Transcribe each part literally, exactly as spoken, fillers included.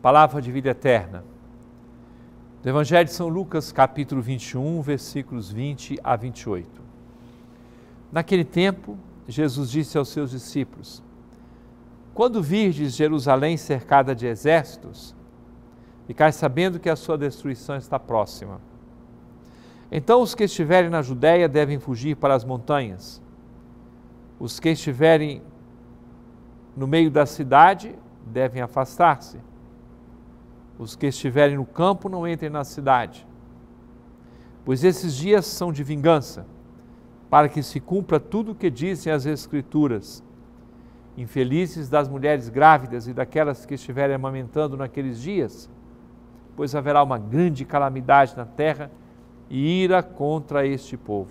Palavra de vida eterna. Do Evangelho de São Lucas, capítulo vinte e um, versículos vinte a vinte e oito. Naquele tempo, Jesus disse aos seus discípulos: quando virdes Jerusalém cercada de exércitos, ficai sabendo que a sua destruição está próxima. Então os que estiverem na Judéia devem fugir para as montanhas. Os que estiverem no meio da cidade devem afastar-se. Os que estiverem no campo não entrem na cidade, pois esses dias são de vingança, para que se cumpra tudo o que dizem as Escrituras. Infelizes das mulheres grávidas e daquelas que estiverem amamentando naqueles dias, pois haverá uma grande calamidade na terra e ira contra este povo.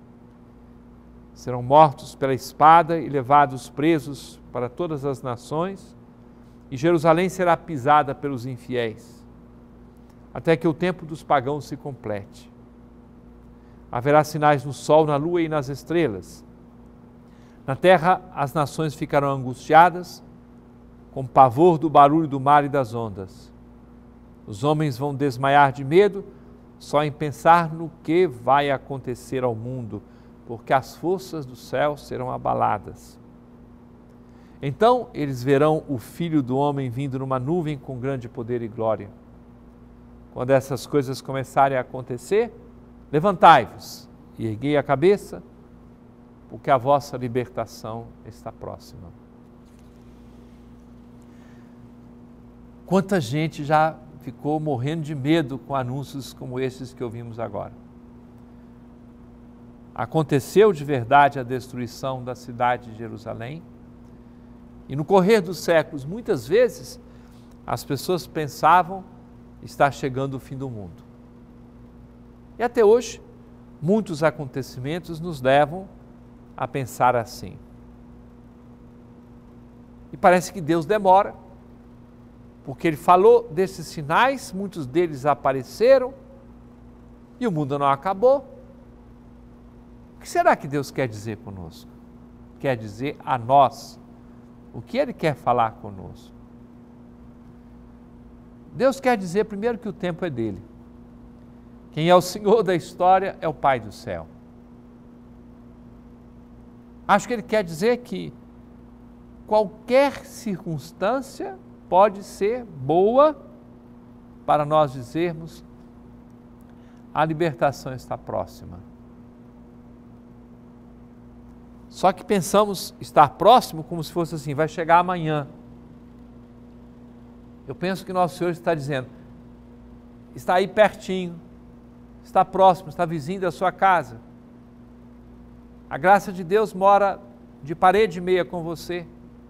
Serão mortos pela espada e levados presos para todas as nações, e Jerusalém será pisada pelos infiéis, até que o tempo dos pagãos se complete. Haverá sinais no sol, na lua e nas estrelas. Na terra as nações ficarão angustiadas, com pavor do barulho do mar e das ondas. Os homens vão desmaiar de medo só em pensar no que vai acontecer ao mundo, porque as forças do céu serão abaladas. Então eles verão o Filho do Homem vindo numa nuvem com grande poder e glória. Quando essas coisas começarem a acontecer, levantai-vos e erguei a cabeça, porque a vossa libertação está próxima. Quanta gente já ficou morrendo de medo com anúncios como esses que ouvimos agora. Aconteceu de verdade a destruição da cidade de Jerusalém, e no correr dos séculos, muitas vezes, as pessoas pensavam estar chegando o fim do mundo. E até hoje, muitos acontecimentos nos levam a pensar assim. E parece que Deus demora, porque Ele falou desses sinais, muitos deles apareceram, e o mundo não acabou. O que será que Deus quer dizer conosco? Quer dizer a nós. O que Ele quer falar conosco? Deus quer dizer primeiro que o tempo é dele. Quem é o Senhor da história é o Pai do céu. Acho que Ele quer dizer que qualquer circunstância pode ser boa para nós dizermos: a libertação está próxima. Só que pensamos estar próximo como se fosse assim, vai chegar amanhã. Eu penso que Nosso Senhor está dizendo, está aí pertinho, está próximo, está vizinho da sua casa. A graça de Deus mora de parede e meia com você.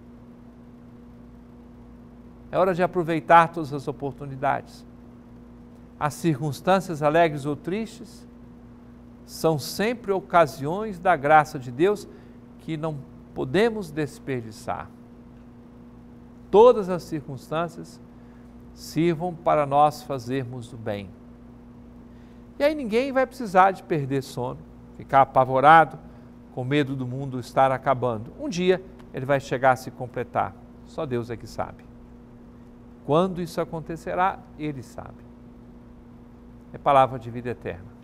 É hora de aproveitar todas as oportunidades. As circunstâncias alegres ou tristes são sempre ocasiões da graça de Deus que não podemos desperdiçar. Todas as circunstâncias sirvam para nós fazermos o bem. E aí ninguém vai precisar de perder sono, ficar apavorado, com medo do mundo estar acabando. Um dia ele vai chegar a se completar, só Deus é que sabe. Quando isso acontecerá, Ele sabe. É palavra de vida eterna.